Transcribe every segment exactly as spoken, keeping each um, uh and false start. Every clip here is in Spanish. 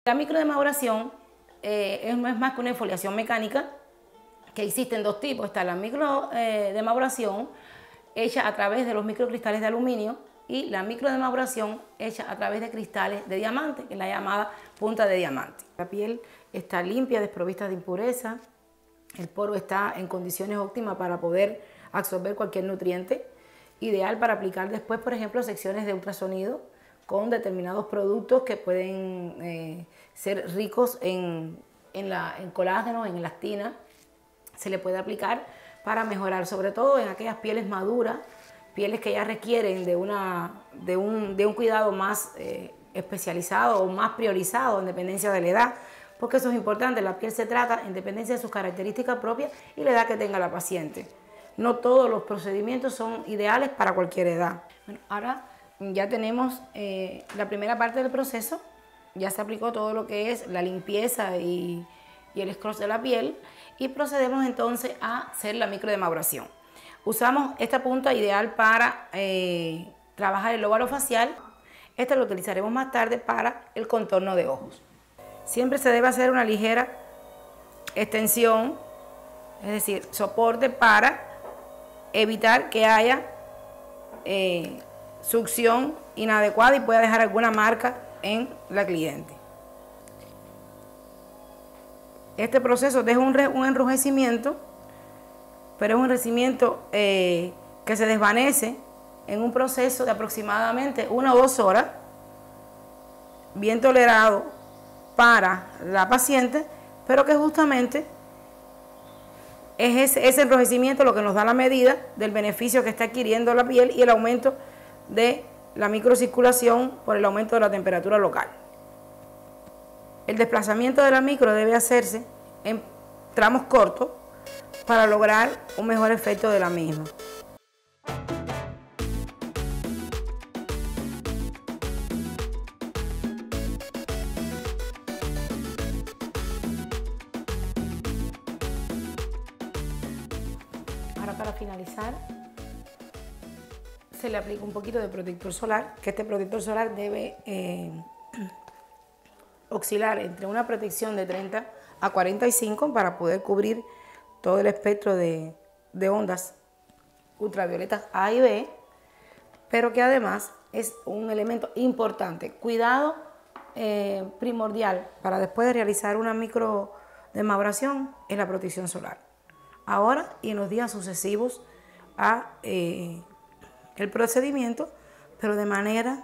La microdemabración eh, es, no es más que una exfoliación mecánica, que existen dos tipos. Está la microdemabración hecha a través de los microcristales de aluminio y la microdemabración hecha a través de cristales de diamante, que es la llamada punta de diamante. La piel está limpia, desprovista de impureza, el poro está en condiciones óptimas para poder absorber cualquier nutriente, ideal para aplicar después, por ejemplo, secciones de ultrasonido con determinados productos que pueden eh, ser ricos en, en, la, en colágeno, en elastina. Se le puede aplicar para mejorar, sobre todo en aquellas pieles maduras, pieles que ya requieren de, una, de, un, de un cuidado más eh, especializado o más priorizado en dependencia de la edad, porque eso es importante. La piel se trata en dependencia de sus características propias y la edad que tenga la paciente. No todos los procedimientos son ideales para cualquier edad. Bueno, ahora ya tenemos eh, la primera parte del proceso, ya se aplicó todo lo que es la limpieza y, y el scrub de la piel, y procedemos entonces a hacer la microdemabración. Usamos esta punta ideal para eh, trabajar el óvalo facial. Esta lo utilizaremos más tarde para el contorno de ojos. Siempre se debe hacer una ligera extensión, es decir, soporte para evitar que haya eh, succión inadecuada y pueda dejar alguna marca en la cliente. Este proceso deja un, un enrojecimiento, pero es un enrojecimiento eh, que se desvanece en un proceso de aproximadamente una o dos horas, bien tolerado para la paciente, pero que justamente es ese, ese enrojecimiento lo que nos da la medida del beneficio que está adquiriendo la piel y el aumento de la microcirculación por el aumento de la temperatura local. El desplazamiento de la micro debe hacerse en tramos cortos para lograr un mejor efecto de la misma. Ahora, para finalizar, se le aplica un poquito de protector solar, que este protector solar debe eh, oscilar entre una protección de treinta a cuarenta y cinco para poder cubrir todo el espectro de, de ondas ultravioletas A y B, pero que además es un elemento importante, cuidado eh, primordial para después de realizar una microdemabración es la protección solar. Ahora y en los días sucesivos a eh, el procedimiento, pero de manera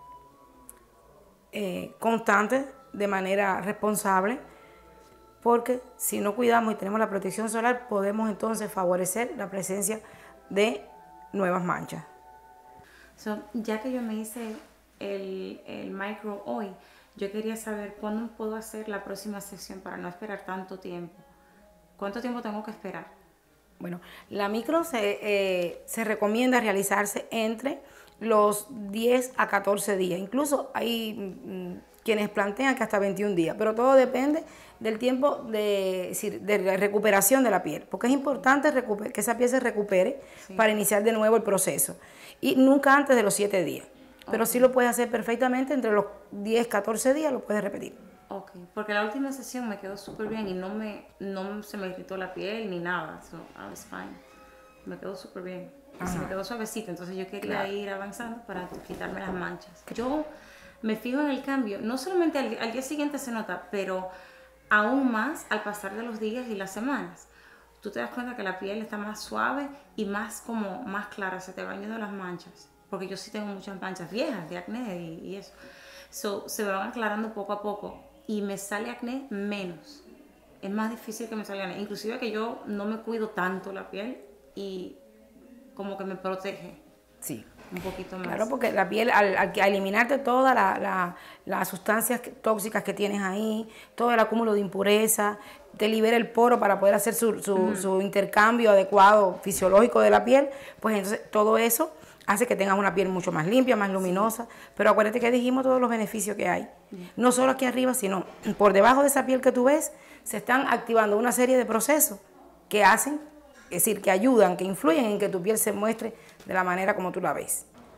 eh, constante, de manera responsable, porque si no cuidamos y tenemos la protección solar, podemos entonces favorecer la presencia de nuevas manchas. So, ya que yo me hice el, el micro hoy, yo quería saber cuándo puedo hacer la próxima sesión para no esperar tanto tiempo. ¿Cuánto tiempo tengo que esperar? Bueno, la micro se, eh, se recomienda realizarse entre los diez a catorce días. Incluso hay mm, quienes plantean que hasta veintiún días, pero todo depende del tiempo de, decir, de recuperación de la piel, porque es importante que esa piel se recupere sí. para iniciar de nuevo el proceso. Y nunca antes de los siete días, pero okay. sí lo puedes hacer perfectamente entre los diez, catorce días, lo puedes repetir. Ok, porque la última sesión me quedó súper bien y no, me, no se me irritó la piel ni nada, so I was fine. Me quedó súper bien, y se me quedó suavecita, entonces yo quería claro. ir avanzando para quitarme las manchas. Yo me fijo en el cambio, no solamente al, al día siguiente se nota, pero aún más al pasar de los días y las semanas. Tú te das cuenta que la piel está más suave y más como más clara, se te van yendo las manchas, porque yo sí tengo muchas manchas viejas de acné y, y eso. So, se me van aclarando poco a poco. Y me sale acné menos. Es más difícil que me salga acné. Inclusive que yo no me cuido tanto la piel y como que me protege. Sí. Un poquito más. Claro, porque la piel, al, al eliminarte todas la, la, las sustancias tóxicas que tienes ahí, todo el acúmulo de impureza, te libera el poro para poder hacer su, su, mm. su intercambio adecuado fisiológico de la piel, pues entonces todo eso hace que tengas una piel mucho más limpia, más luminosa, sí. pero acuérdate que dijimos todos los beneficios que hay. No solo aquí arriba, sino por debajo de esa piel que tú ves, se están activando una serie de procesos que hacen, es decir, que ayudan, que influyen en que tu piel se muestre de la manera como tú la ves.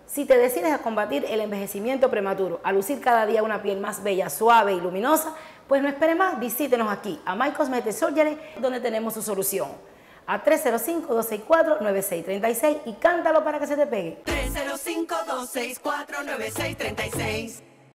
Si te decides a combatir el envejecimiento prematuro, a lucir cada día una piel más bella, suave y luminosa, pues no espere más, visítenos aquí a My Cosmetic Surgery, donde tenemos su solución. A tres cero cinco, dos seis cuatro, nueve seis tres seis y cántalo para que se te pegue. tres cero cinco, dos seis cuatro, nueve seis tres seis.